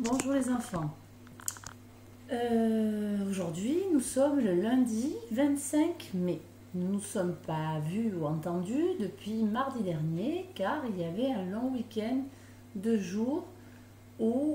Bonjour les enfants. Aujourd'hui, nous sommes le lundi 25 mai. Nous ne nous sommes pas vus ou entendus depuis mardi dernier car il y avait un long week-end de jours où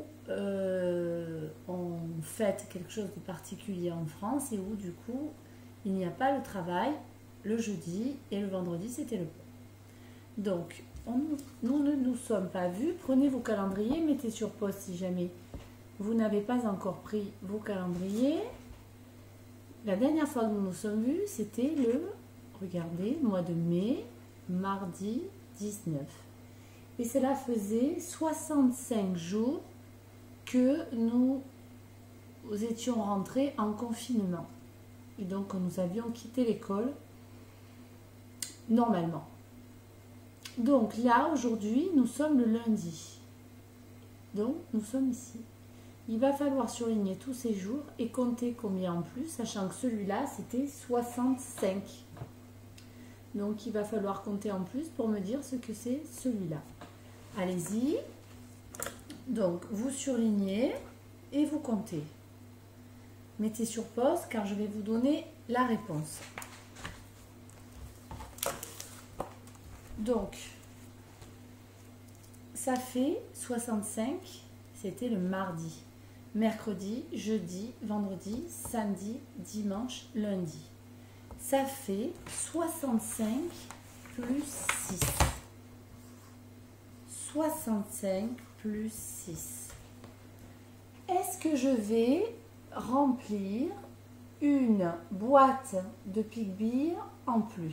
on fête quelque chose de particulier en France et où du coup il n'y a pas le travail le jeudi et le vendredi c'était le pont. Donc nous ne nous sommes pas vus. Prenez vos calendriers, mettez sur pause si jamais vous n'avez pas encore pris vos calendriers. La dernière fois que nous nous sommes vus, c'était regardez, mois de mai, mardi 19. Et cela faisait 65 jours que nous étions rentrés en confinement. Et donc nous avions quitté l'école normalement. Donc là, aujourd'hui, nous sommes le lundi. Donc, nous sommes ici. Il va falloir surligner tous ces jours et compter combien en plus, sachant que celui-là, c'était 65. Donc, il va falloir compter en plus pour me dire ce que c'est celui-là. Allez-y. Donc, vous surlignez et vous comptez. Mettez sur pause car je vais vous donner la réponse. Donc, ça fait 65, c'était le mardi. Mercredi, jeudi, vendredi, samedi, dimanche, lundi. Ça fait 65 plus 6. 65 plus 6. Est-ce que je vais remplir une boîte de Picbeer en plus ?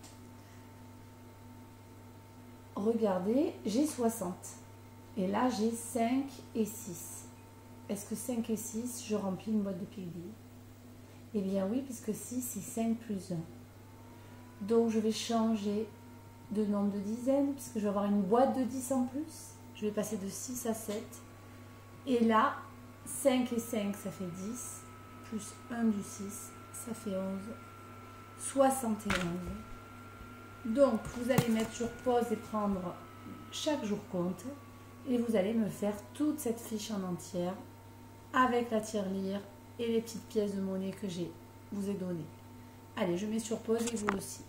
Regardez, j'ai 60. Et là, j'ai 5 et 6. Est-ce que 5 et 6, je remplis une boîte de Picbeer? Eh bien oui, puisque 6, c'est 5 plus 1. Donc, je vais changer de nombre de dizaines, puisque je vais avoir une boîte de 10 en plus. Je vais passer de 6 à 7. Et là, 5 et 5, ça fait 10. Plus 1 du 6, ça fait 11. 71. Donc, vous allez mettre sur pause et prendre chaque jour compte. Et vous allez me faire toute cette fiche en entière avec la tirelire et les petites pièces de monnaie que je vous ai données. Allez, je mets sur pause et vous aussi.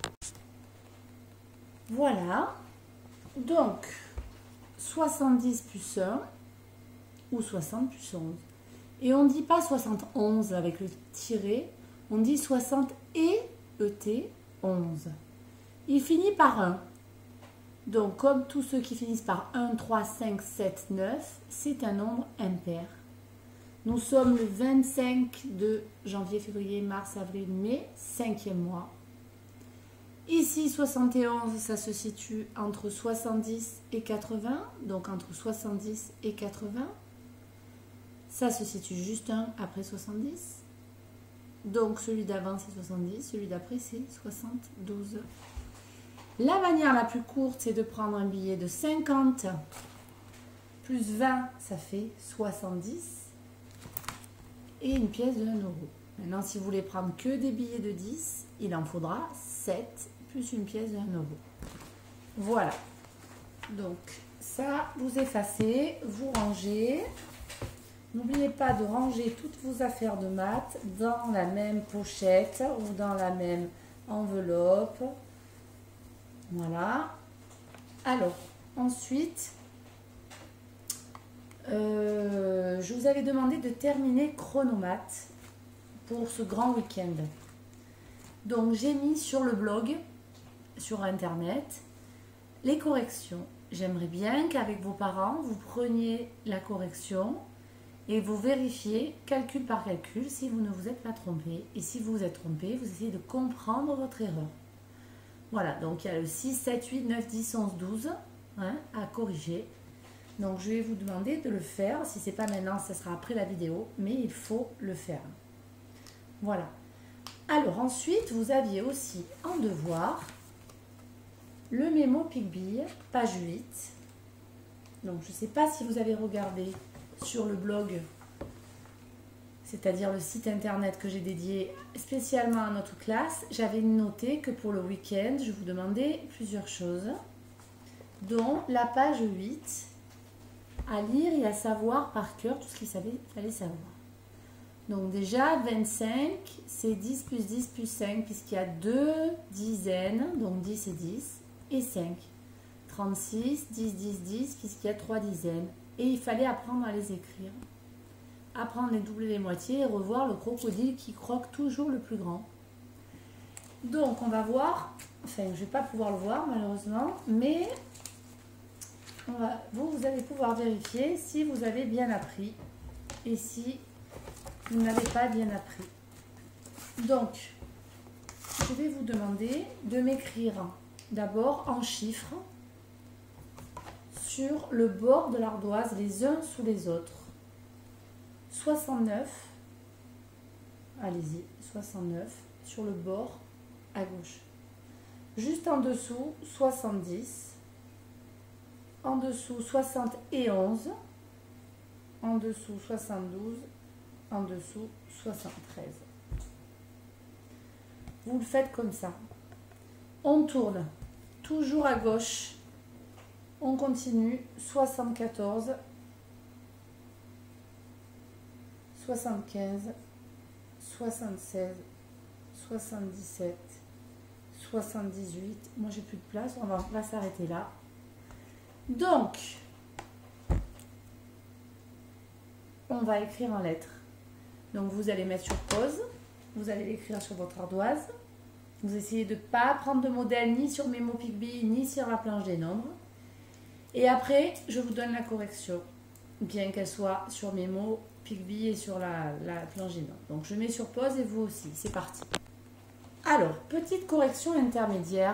Voilà. Donc, 70 plus 1 ou 60 plus 11. Et on ne dit pas 71 avec le tiré, on dit 60 et ET 11. Il finit par 1. Donc, comme tous ceux qui finissent par 1, 3, 5, 7, 9, c'est un nombre impair. Nous sommes le 25 de janvier, février, mars, avril, mai, 5e mois. Ici, 71, ça se situe entre 70 et 80, donc entre 70 et 80. Ça se situe juste un après 70. Donc, celui d'avant, c'est 70, celui d'après, c'est 72. La manière la plus courte, c'est de prendre un billet de 50 plus 20, ça fait 70 et une pièce de 1 euro. Maintenant, si vous voulez prendre que des billets de 10, il en faudra 7 plus une pièce de 1 euro. Voilà. Donc, ça, vous effacez, vous rangez. N'oubliez pas de ranger toutes vos affaires de maths dans la même pochette ou dans la même enveloppe. Voilà. Alors, ensuite, je vous avais demandé de terminer Chronomath pour ce grand week-end. Donc, j'ai mis sur le blog, sur Internet, les corrections. J'aimerais bien qu'avec vos parents, vous preniez la correction et vous vérifiez calcul par calcul si vous ne vous êtes pas trompé. Et si vous vous êtes trompé, vous essayez de comprendre votre erreur. Voilà, donc il y a le 6, 7, 8, 9, 10, 11, 12 hein, à corriger. Donc je vais vous demander de le faire. Si ce n'est pas maintenant, ça sera après la vidéo, mais il faut le faire. Voilà. Alors ensuite, vous aviez aussi en devoir le mémo Picbeer, page 8. Donc je ne sais pas si vous avez regardé sur le blog, c'est-à-dire le site internet que j'ai dédié spécialement à notre classe, j'avais noté que pour le week-end, je vous demandais plusieurs choses, dont la page 8 à lire et à savoir par cœur tout ce qu'il fallait savoir. Donc déjà, 25, c'est 10 plus 10 plus 5, puisqu'il y a 2 dizaines, donc 10 et 10, et 5. 36, 10, 10, 10, puisqu'il y a 3 dizaines. Et il fallait apprendre à les écrire. Apprendre les doubles et les moitiés et revoir le crocodile qui croque toujours le plus grand. Donc on va voir, enfin je ne vais pas pouvoir le voir malheureusement, mais vous allez pouvoir vérifier si vous avez bien appris et si vous n'avez pas bien appris. Donc je vais vous demander de m'écrire d'abord en chiffres sur le bord de l'ardoise les uns sous les autres. 69, allez-y, 69 sur le bord à gauche. Juste en dessous, 70. En dessous, 71. En dessous, 72. En dessous, 73. Vous le faites comme ça. On tourne toujours à gauche. On continue, 74. 75, 76, 77, 78. Moi, j'ai plus de place. On va s'arrêter là. Donc, on va écrire en lettres. Donc, vous allez mettre sur pause. Vous allez l'écrire sur votre ardoise. Vous essayez de ne pas prendre de modèle ni sur Memo Picbee, ni sur la planche des nombres. Et après, je vous donne la correction, bien qu'elle soit sur Memo Picbee et sur la planche des nombres. Donc, je mets sur pause et vous aussi. C'est parti. Alors, petite correction intermédiaire.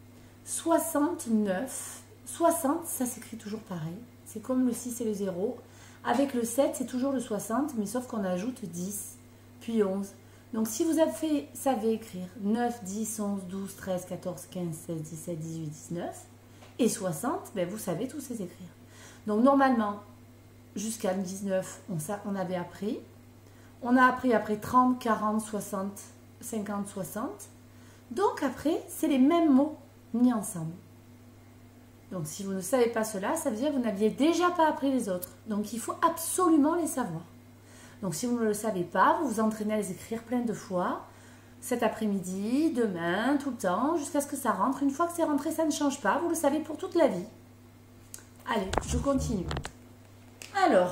69. 60, ça s'écrit toujours pareil. C'est comme le 6 et le 0. Avec le 7, c'est toujours le 60, mais sauf qu'on ajoute 10, puis 11. Donc, si vous savez écrire 9, 10, 11, 12, 13, 14, 15, 16, 17, 18, 19 et 60, ben, vous savez tous les écrire. Donc, normalement, jusqu'à 19, on avait appris. On a appris après 30, 40, 60, 50, 60. Donc, après, c'est les mêmes mots mis ensemble. Donc, si vous ne savez pas cela, ça veut dire que vous n'aviez déjà pas appris les autres. Donc, il faut absolument les savoir. Donc, si vous ne le savez pas, vous vous entraînez à les écrire plein de fois, cet après-midi, demain, tout le temps, jusqu'à ce que ça rentre. Une fois que c'est rentré, ça ne change pas. Vous le savez pour toute la vie. Allez, je continue. Alors,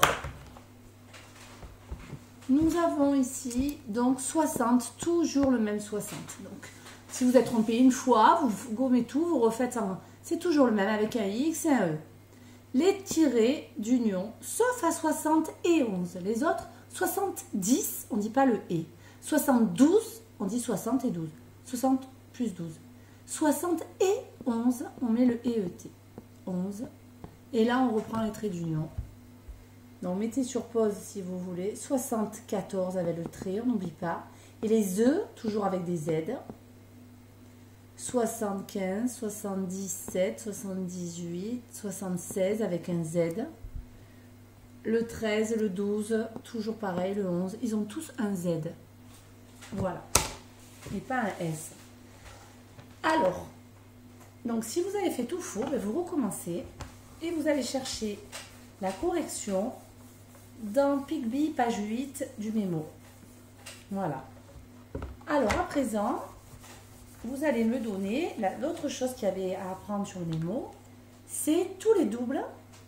nous avons ici, donc, 60, toujours le même 60. Donc, si vous êtes trompé une fois, vous gommez tout, vous refaites en... C'est toujours le même avec un X et un E. Les tirés d'union, sauf à 60 et 11. Les autres, 70, on ne dit pas le et. 72, on dit 60 et 12. 60 plus 12. 60 et 11, on met le EET. 11. Et là, on reprend les traits d'union. Donc, mettez sur pause si vous voulez. 74 avec le trait, on n'oublie pas. Et les E, toujours avec des Z. 75, 77, 78, 76 avec un Z. Le 13, le 12, toujours pareil, le 11. Ils ont tous un Z. Voilà. Et pas un S. Alors, donc si vous avez fait tout faux, ben vous recommencez et vous allez chercher la correction dans Picbee, page 8 du mémo. Voilà. Alors, à présent... vous allez me donner, l'autre chose qu'il y avait à apprendre sur le mémo, c'est tous les doubles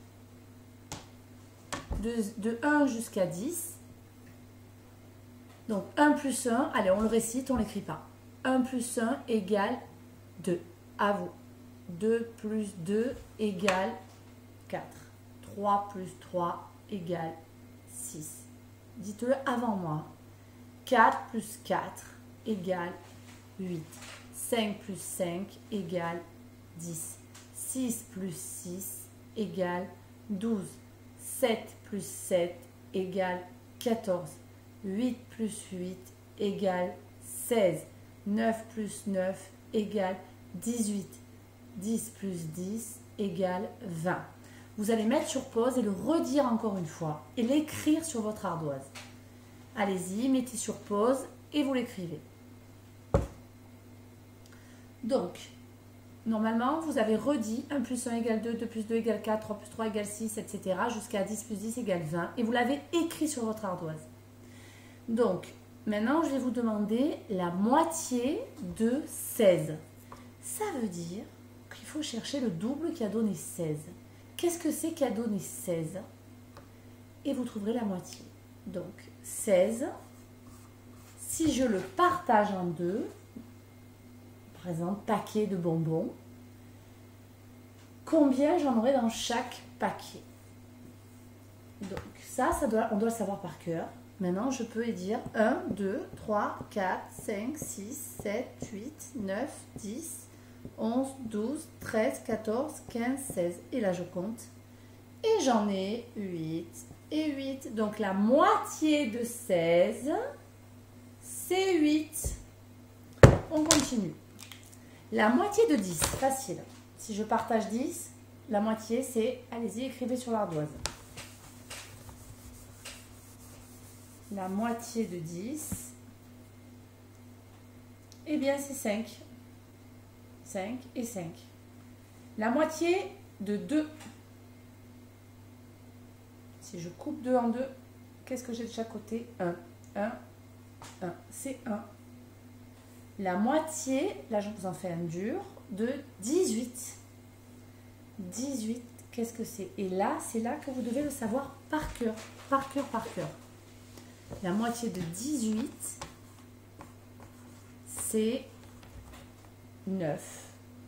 de 1 jusqu'à 10. Donc 1 plus 1, allez on le récite, on ne l'écrit pas. 1 plus 1 égale 2, à vous. 2 plus 2 égale 4. 3 plus 3 égale 6. Dites-le avant moi. 4 plus 4 égale 8. 5 plus 5 égale 10. 6 plus 6 égale 12. 7 plus 7 égale 14. 8 plus 8 égale 16. 9 plus 9 égale 18. 10 plus 10 égale 20. Vous allez mettre sur pause et le redire encore une fois et l'écrire sur votre ardoise. Allez-y, mettez sur pause et vous l'écrivez. Donc, normalement, vous avez redit 1 plus 1 égale 2, 2 plus 2 égale 4, 3 plus 3 égale 6, etc. jusqu'à 10 plus 10 égale 20. Et vous l'avez écrit sur votre ardoise. Donc, maintenant, je vais vous demander la moitié de 16. Ça veut dire qu'il faut chercher le double qui a donné 16. Qu'est-ce que c'est qui a donné 16? Et vous trouverez la moitié. Donc, 16, si je le partage en deux, par exemple, paquet de bonbons, combien j'en aurai dans chaque paquet? Donc, on doit le savoir par cœur. Maintenant, je peux dire 1, 2, 3, 4, 5, 6, 7, 8, 9, 10, 11, 12, 13, 14, 15, 16. Et là, je compte. Et j'en ai 8 et 8. Donc, la moitié de 16, c'est 8. On continue. La moitié de 10, facile. Si je partage 10, la moitié, c'est... Allez-y, écrivez sur l'ardoise. La moitié de 10, eh bien, c'est 5. 5 et 5. La moitié de 2. Si je coupe 2 en 2, qu'est-ce que j'ai de chaque côté? 1. 1. 1. C'est 1. La moitié, là je vous en fais un dur, de 18. 18, qu'est-ce que c'est? Et là, c'est là que vous devez le savoir par cœur. Par cœur, par cœur. La moitié de 18, c'est 9.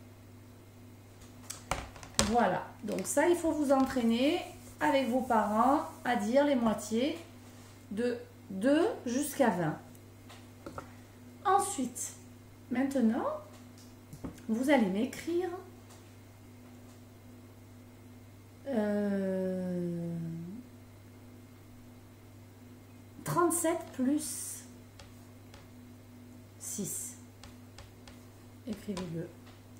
Voilà. Donc ça, il faut vous entraîner avec vos parents à dire les moitiés de 2 jusqu'à 20. Ensuite, maintenant, vous allez m'écrire 37 plus 6. Écrivez-le.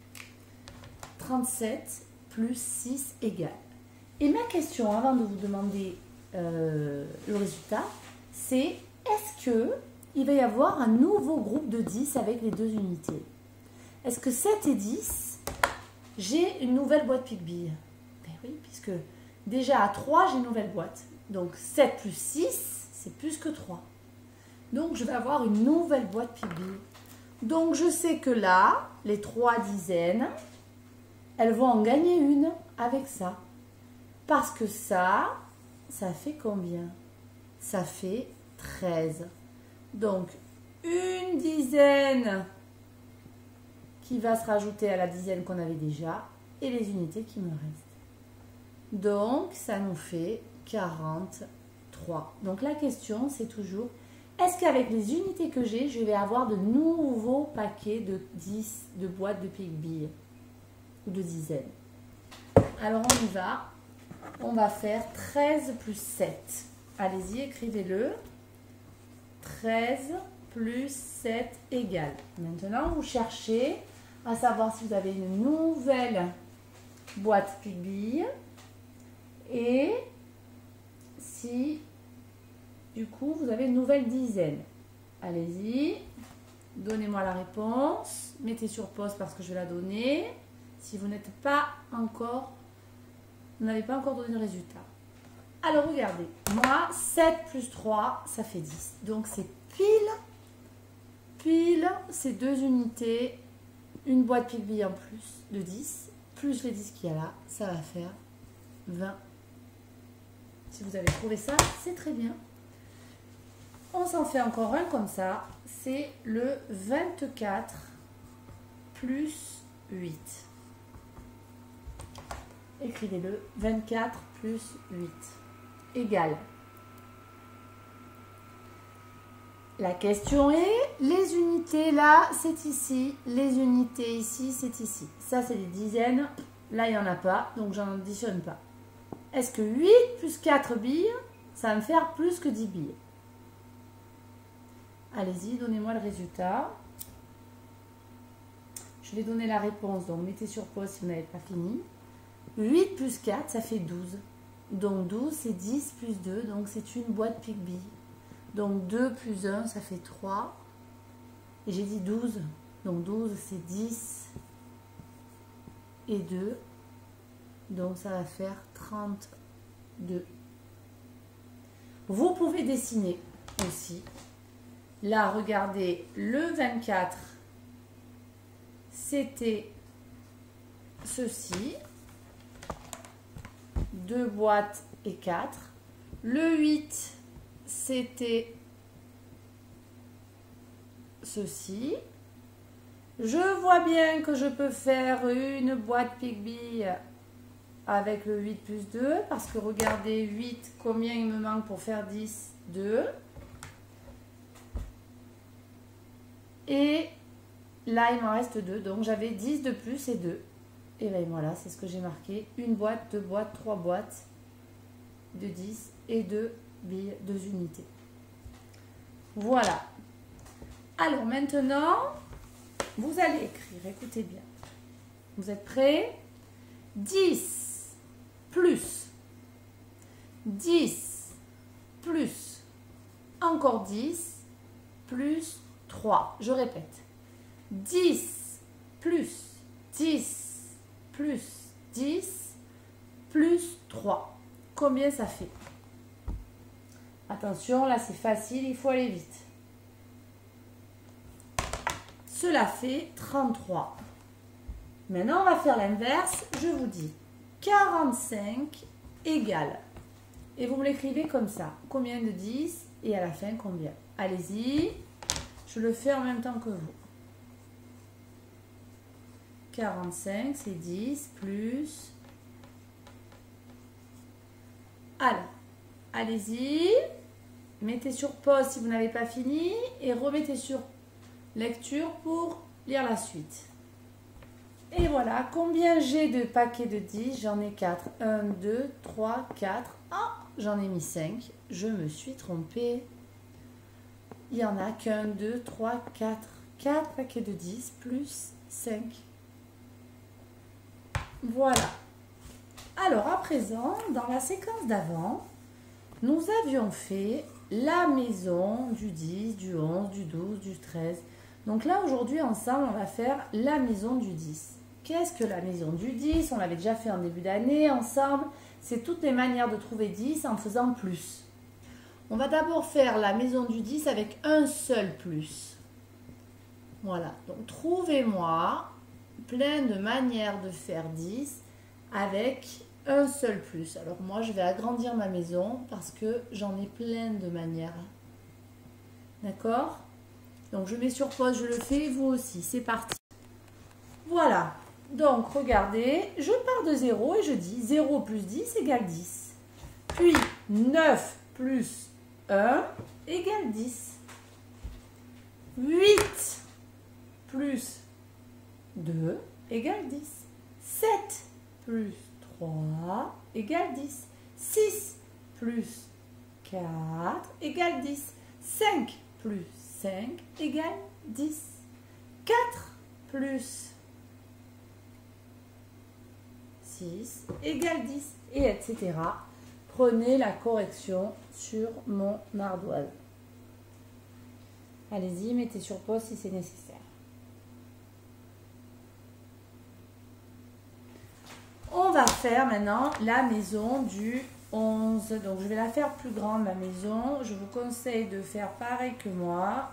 37 plus 6 égale. Et ma question, avant de vous demander le résultat, c'est est-ce qu'il va y avoir un nouveau groupe de 10 avec les deux unités? Est-ce que 7 et 10, j'ai une nouvelle boîte pique-billes? Ben oui, puisque déjà à 3, j'ai une nouvelle boîte. Donc 7 plus 6, c'est plus que 3. Donc, je vais avoir une nouvelle boîte pique-billes. Donc, je sais que là, les 3 dizaines, elles vont en gagner une avec ça. Parce que ça fait combien? Ça fait 13. Donc, une dizaine qui va se rajouter à la dizaine qu'on avait déjà et les unités qui me restent. Donc, ça nous fait 43. Donc, la question, c'est toujours, est-ce qu'avec les unités que j'ai, je vais avoir de nouveaux paquets de 10, de boîtes de pique-billes ou de dizaines? Alors, on y va. On va faire 13 plus 7. Allez-y, écrivez-le. 13 plus 7 égale. Maintenant, vous cherchez à savoir si vous avez une nouvelle boîte pique-billes et si, du coup, vous avez une nouvelle dizaine. Allez-y, donnez-moi la réponse. Mettez sur pause parce que je vais la donner. Si vous n'êtes pas encore, vous n'avez pas encore donné le résultat. Alors, regardez. Moi, 7 plus 3, ça fait 10. Donc, c'est pile ces deux unités, une boîte pique-billes en plus de 10, plus les 10 qu'il y a là, ça va faire 20. Si vous avez trouvé ça, c'est très bien. On s'en fait encore un comme ça. C'est le 24 plus 8. Écrivez-le. 24 plus 8 égale. La question est, les unités là, c'est ici. Les unités ici, c'est ici. Ça, c'est des dizaines. Là, il n'y en a pas, donc j'en additionne pas. Est-ce que 8 plus 4 billes, ça va me faire plus que 10 billes? Allez-y, donnez-moi le résultat. Je vais donner la réponse, donc mettez sur pause si vous n'avez pas fini. 8 plus 4, ça fait 12. Donc 12, c'est 10 plus 2, donc c'est une boîte pique-billes. Donc 2 plus 1, ça fait 3. Et j'ai dit 12. Donc 12, c'est 10 et 2. Donc ça va faire 32. Vous pouvez dessiner aussi. Là, regardez, le 24, c'était ceci. 2 boîtes et 4. Le 8, c'était ceci. Je vois bien que je peux faire une boîte Pigby avec le 8 plus 2. Parce que regardez, 8, combien il me manque pour faire 10? 2. Et là, il m'en reste 2. Donc, j'avais 10 de plus et 2. Et bien voilà, c'est ce que j'ai marqué. Une boîte, 2 boîtes, 3 boîtes de 10 et 2 billes, 2 unités. Voilà. Alors maintenant, vous allez écrire. Écoutez bien. Vous êtes prêts? 10 plus 10 plus encore 10 plus 3. Je répète. 10 plus 10 plus 10 plus 3. Combien ça fait? Attention, là c'est facile, il faut aller vite. Cela fait 33. Maintenant, on va faire l'inverse. Je vous dis 45 égale. Et vous me l'écrivez comme ça. Combien de 10 et à la fin combien? Allez-y. Je le fais en même temps que vous. 45, c'est 10 plus... Alors, allez-y. Mettez sur pause si vous n'avez pas fini et remettez sur lecture pour lire la suite. Et voilà, combien j'ai de paquets de 10? J'en ai 4. 1, 2, 3, 4. Ah, j'en ai mis 5. Je me suis trompée. Il n'y en a qu'un, 2, 3, 4. 4 paquets de 10 plus 5. Voilà. Alors, à présent, dans la séquence d'avant, nous avions fait la maison du 10, du 11, du 12, du 13. Donc là, aujourd'hui, ensemble, on va faire la maison du 10. Qu'est-ce que la maison du 10? On l'avait déjà fait en début d'année ensemble. C'est toutes les manières de trouver 10 en faisant plus. On va d'abord faire la maison du 10 avec un seul plus. Voilà. Donc, trouvez-moi plein de manières de faire 10 avec un seul plus. Alors, moi, je vais agrandir ma maison parce que j'en ai plein de manières. D'accord? Donc, je mets sur pause, je le fais, vous aussi. C'est parti. Voilà. Donc, regardez, je pars de 0 et je dis 0 plus 10 égale 10. Puis, 9 plus 1 égale 10. 8 plus 2 égale 10. 7 plus 3 égale 10. 6 plus 4 égale 10. 5 plus 5 égale 10. 4 plus 6 égale 10, et etc. Prenez la correction sur mon ardoise. Allez-y, mettez sur pause si c'est nécessaire. On va faire maintenant la maison du 11. Donc, je vais la faire plus grande, ma maison. Je vous conseille de faire pareil que moi.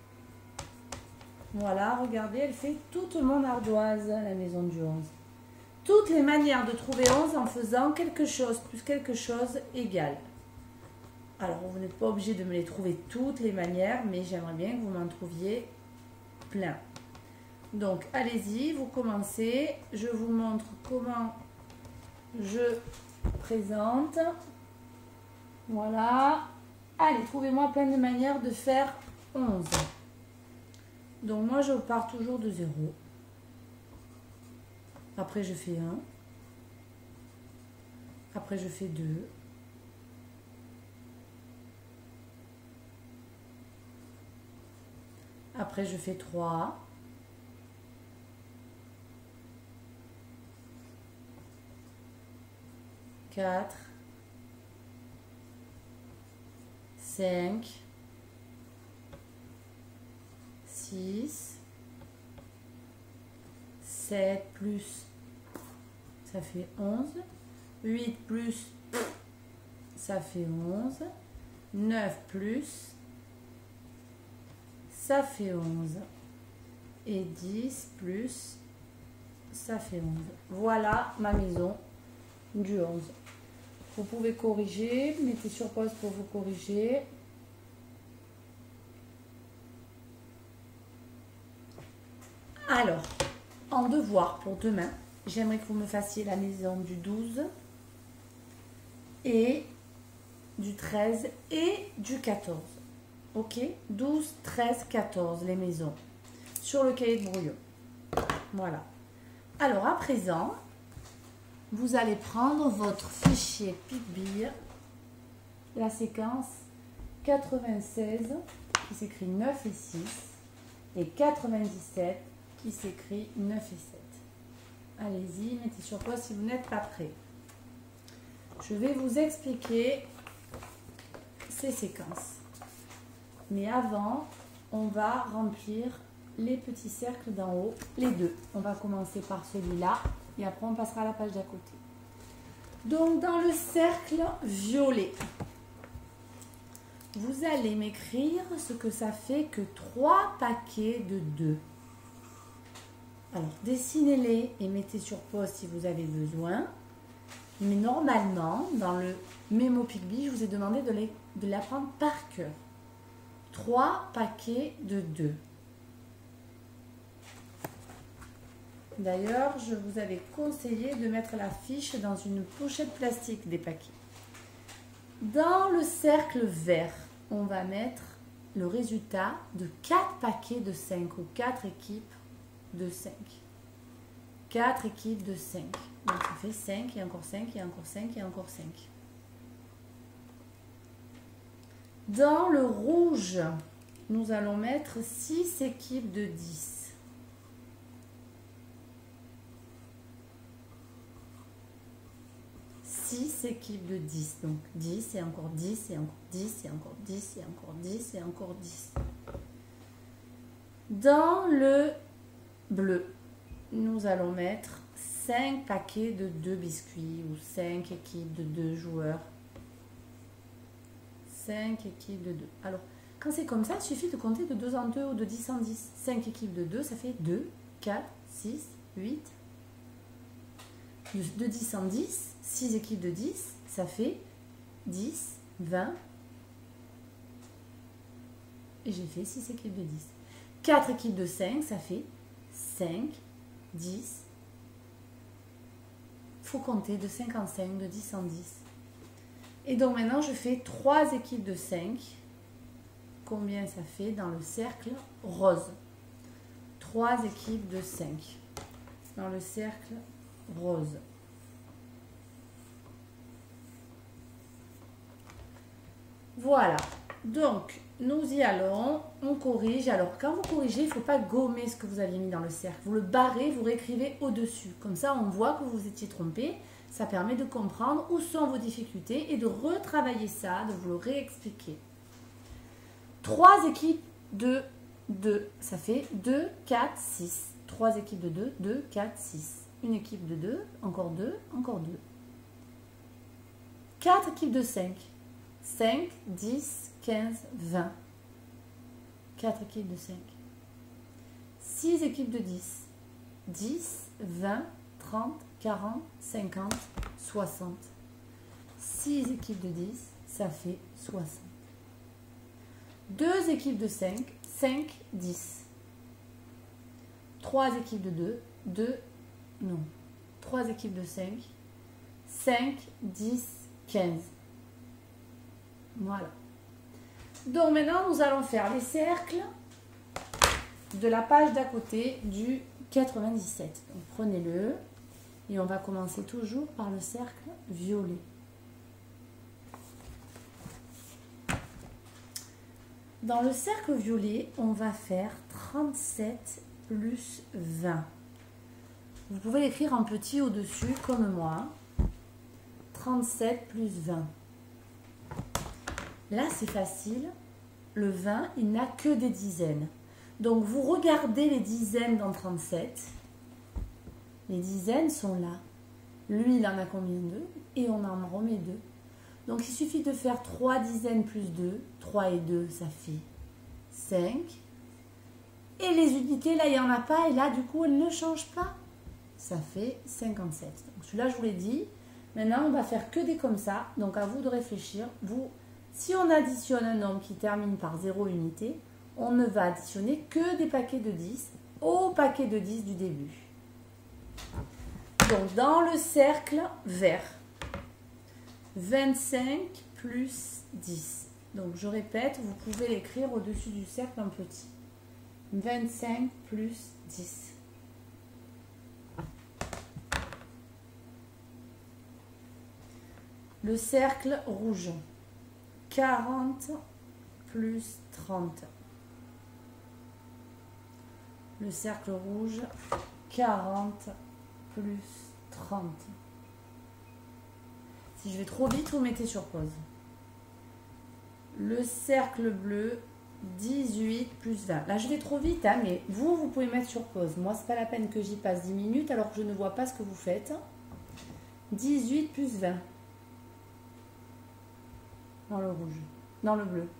Voilà, regardez, elle fait toute mon ardoise, la maison du 11. Toutes les manières de trouver 11 en faisant quelque chose plus quelque chose égale. Alors, vous n'êtes pas obligé de me les trouver toutes les manières, mais j'aimerais bien que vous m'en trouviez plein. Donc, allez-y, vous commencez. Je vous montre comment je présente. Voilà. Allez, trouvez-moi plein de manières de faire 11. Donc, moi, je pars toujours de 0. Après, je fais 1. Après, je fais 2. Après, je fais 3. Quatre. 5. 6. 7 plus ça fait 11. 8 plus, ça fait 11. 9 plus, ça fait 11. Et 10 plus, ça fait 11. Voilà ma maison du 11. Vous pouvez corriger, mettez sur pause pour vous corriger. Alors, en devoir pour demain, j'aimerais que vous me fassiez la maison du 12 et du 13 et du 14. Ok? 12, 13, 14, les maisons. Sur le cahier de brouillon. Voilà. Alors, à présent, vous allez prendre votre fichier PicBeer, la séquence 96, qui s'écrit 9 et 6, et 97, qui s'écrit 9 et 7. Allez-y, mettez sur pause si vous n'êtes pas prêt. Je vais vous expliquer ces séquences. Mais avant, on va remplir les petits cercles d'en haut, les deux. On va commencer par celui-là et après on passera à la page d'à côté. Donc dans le cercle violet, vous allez m'écrire ce que ça fait que 3 paquets de 2. Alors dessinez-les et mettez sur pause si vous avez besoin. Mais normalement, dans le mémo PicBee, je vous ai demandé de l'apprendre par cœur. 3 paquets de 2. D'ailleurs, je vous avais conseillé de mettre la fiche dans une pochette plastique des paquets. Dans le cercle vert, on va mettre le résultat de 4 paquets de 5 ou 4 équipes de 5. 4 équipes de 5. Donc ça fait 5 et encore 5 et encore 5 et encore 5. Dans le rouge, nous allons mettre 6 équipes de 10. 6 équipes de 10. Donc 10 et encore 10 et encore 10 et encore 10 et encore 10 et encore 10. Dans le bleu, nous allons mettre 5 paquets de 2 biscuits ou 5 équipes de 2 joueurs. 5 équipes de 2. Alors, quand c'est comme ça, il suffit de compter de 2 en 2 ou de 10 en 10. 5 équipes de 2, ça fait 2, 4, 6, 8. De 10 en 10, 6 équipes de 10, ça fait 10, 20. Et j'ai fait 6 équipes de 10. 4 équipes de 5, ça fait 5, 10. Il faut compter de 5 en 5, de 10 en 10. Et donc maintenant, je fais 3 équipes de 5. Combien ça fait dans le cercle rose? 3 équipes de 5 dans le cercle rose. Voilà. Donc, nous y allons. On corrige. Alors, quand vous corrigez, il ne faut pas gommer ce que vous aviez mis dans le cercle. Vous le barrez, vous réécrivez au-dessus. Comme ça, on voit que vous vous étiez trompé. Ça permet de comprendre où sont vos difficultés et de retravailler ça, de vous le réexpliquer. 3 équipes de 2, ça fait 2, 4, 6. 3 équipes de 2, 2, 4, 6. Une équipe de 2, encore 2, encore 2. 4 équipes de 5. 5, 10, 15, 20. 4 équipes de 5. 6 équipes de 10. 10, 20, 30, 40, 50, 60. 6 équipes de 10, ça fait 60. 2 équipes de 5, 5, 10. 3 équipes de 2, 2, non. 3 équipes de 5, 5, 10, 15. Voilà. Donc maintenant, nous allons faire les cercles de la page d'à côté du 97. Donc prenez-le et on va commencer toujours par le cercle violet. Dans le cercle violet, on va faire 37 plus 20. Vous pouvez l'écrire en petit au-dessus comme moi. 37 plus 20. Là, c'est facile. Le 20, il n'a que des dizaines. Donc, vous regardez les dizaines dans 37. Les dizaines sont là. Lui, il en a combien? 2. Et on en remet 2. Donc, il suffit de faire 3 dizaines plus 2. 3 et 2, ça fait 5. Et les unités, là, il n'y en a pas. Et là, du coup, elles ne changent pas. Ça fait 57. Donc, celui-là, je vous l'ai dit. Maintenant, on va faire que des comme ça. Donc, à vous de réfléchir. Si on additionne un nombre qui termine par 0 unité, on ne va additionner que des paquets de 10 au paquet de 10 du début. Donc, dans le cercle vert, 25 plus 10. Donc, je répète, vous pouvez l'écrire au-dessus du cercle en petit. 25 plus 10. Le cercle rouge, 40 plus 30. Le cercle rouge, 40 plus 30. Si je vais trop vite, vous mettez sur pause. Le cercle bleu, 18 plus 20. Là, je vais trop vite, hein, mais vous pouvez mettre sur pause. Moi, c'est pas la peine que j'y passe 10 minutes alors que je ne vois pas ce que vous faites. 18 plus 20. Dans le rouge. Dans le bleu.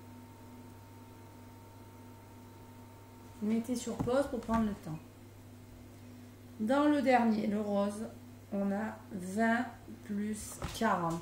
Mettez sur pause pour prendre le temps. Dans le dernier, le rose, on a 20 plus 40.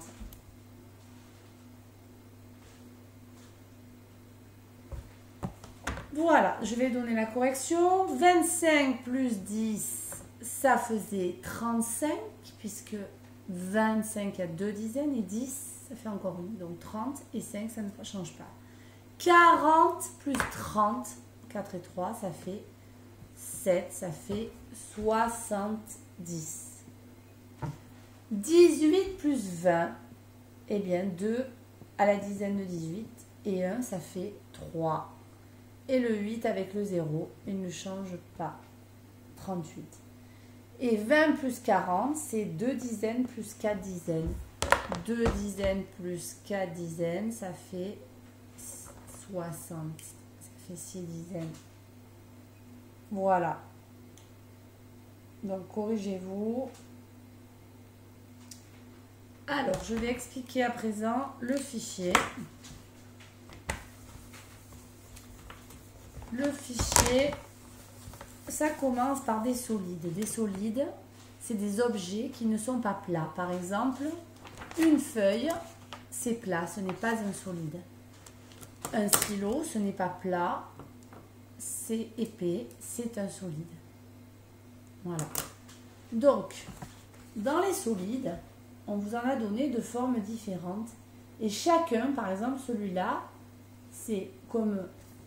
Voilà, je vais donner la correction. 25 plus 10, ça faisait 35, puisque 25 a 2 dizaines et 10, ça fait encore une. Donc 30 et 5, ça ne change pas. 40 plus 30, 4 et 3, ça fait 7, ça fait 70. 18 plus 20, eh bien 2 à la dizaine de 18 et 1, ça fait 3. Et le 8 avec le 0, il ne change pas. 38. Et 20 plus 40, c'est 2 dizaines plus 4 dizaines. 2 dizaines plus 4 dizaines, ça fait 60. Ça fait 6 dizaines. Voilà. Donc, corrigez-vous. Alors, je vais expliquer à présent le fichier. Le fichier, ça commence par des solides. Des solides, c'est des objets qui ne sont pas plats. Par exemple, une feuille, c'est plat, ce n'est pas un solide. Un stylo, ce n'est pas plat, c'est épais, c'est un solide. Voilà. Donc, dans les solides, on vous en a donné de formes différentes. Et chacun, par exemple, celui-là, c'est comme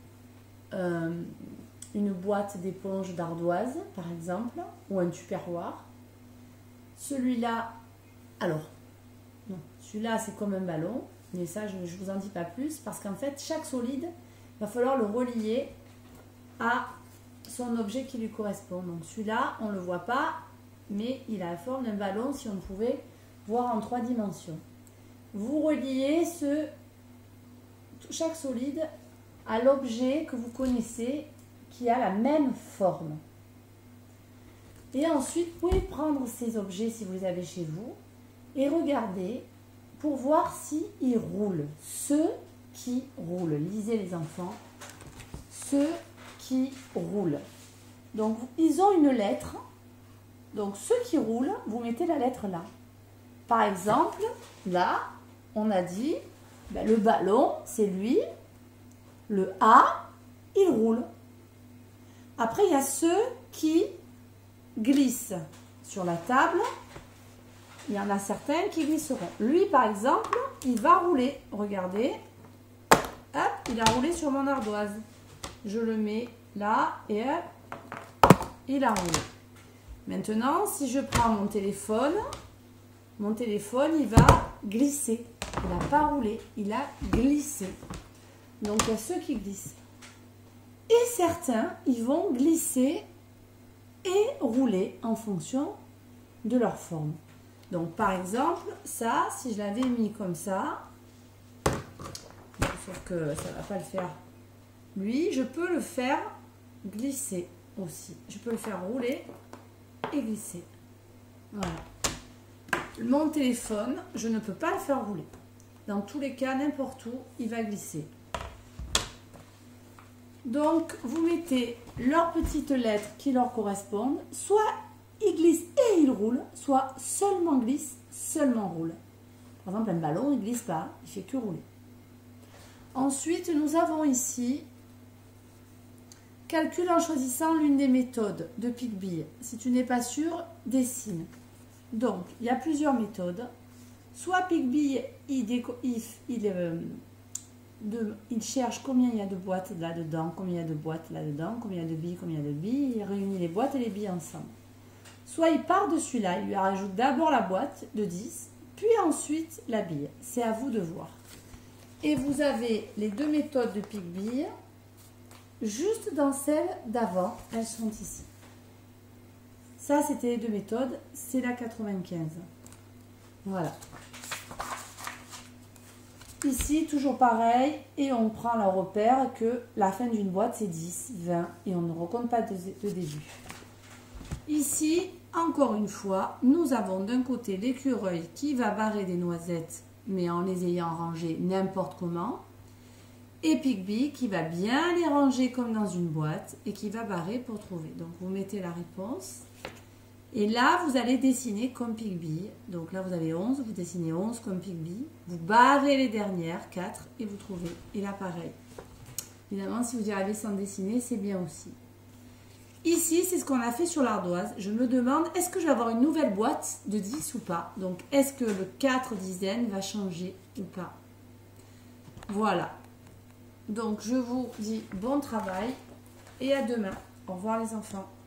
une boîte d'éponge d'ardoise, par exemple, ou un tupperware. Celui-là, alors, non, celui-là, c'est comme un ballon, mais ça, je ne vous en dis pas plus, parce qu'en fait, chaque solide, il va falloir le relier à son objet qui lui correspond. Donc celui-là, on ne le voit pas, mais il a la forme d'un ballon, si on pouvait voir en 3 dimensions. Vous reliez chaque solide à l'objet que vous connaissez qui a la même forme. Et ensuite, vous pouvez prendre ces objets si vous les avez chez vous et regarder pour voir s'ils roulent. Ceux qui roulent. Lisez les enfants. Ceux qui roulent. Donc, ils ont une lettre. Donc, ceux qui roulent, vous mettez la lettre là. Par exemple, là, on a dit, ben, le ballon, c'est lui. Le A, il roule. Après, il y a ceux qui glissent sur la table. Il y en a certains qui glisseront. Lui, par exemple, il va rouler. Regardez. Hop, il a roulé sur mon ardoise. Je le mets là et hop, il a roulé. Maintenant, si je prends mon téléphone, il va glisser. Il n'a pas roulé, il a glissé. Donc, il y a ceux qui glissent. Et certains, ils vont glisser et rouler en fonction de leur forme. Donc, par exemple, ça, si je l'avais mis comme ça, sauf que ça ne va pas le faire. Lui, je peux le faire glisser aussi. Je peux le faire rouler et glisser. Voilà. mon téléphone, je ne peux pas le faire rouler. Dans tous les cas, n'importe où, il va glisser. Donc, vous mettez leurs petites lettres qui leur correspondent. Soit il glisse et il roule, soit seulement glisse, seulement roule. Par exemple, un ballon, il ne glisse pas, il fait que rouler. Ensuite, nous avons ici calcul en choisissant l'une des méthodes de pique-bille. Si tu n'es pas sûr, dessine. Donc, il y a plusieurs méthodes. Soit pique-bille, il cherche combien il y a de boîtes là-dedans, combien il y a de boîtes là-dedans, combien il y a de billes, combien il y a de billes. Il réunit les boîtes et les billes ensemble. Soit il part de celui-là, il lui rajoute d'abord la boîte de 10, puis ensuite la bille. C'est à vous de voir. Et vous avez les deux méthodes de pique-bille. Juste dans celle d'avant, elles sont ici. Ça, c'était les deux méthodes. C'est la 95. Voilà. Ici, toujours pareil. Et on prend le repère que la fin d'une boîte, c'est 10, 20. Et on ne recompte pas de début. Ici, encore une fois, nous avons d'un côté l'écureuil qui va barrer des noisettes, mais en les ayant rangées n'importe comment. Et pique-bille qui va bien les ranger comme dans une boîte et qui va barrer pour trouver. Donc, vous mettez la réponse. Et là, vous allez dessiner comme pique-bille. Donc là, vous avez 11. Vous dessinez 11 comme pique-bille. Vous barrez les dernières, 4, et vous trouvez. Et là, pareil. Évidemment, si vous y arrivez sans dessiner, c'est bien aussi. Ici, c'est ce qu'on a fait sur l'ardoise. Je me demande, est-ce que je vais avoir une nouvelle boîte de 10 ou pas? Donc, est-ce que le 4 dizaines va changer ou pas? Voilà. Donc, je vous dis bon travail et à demain. Au revoir les enfants.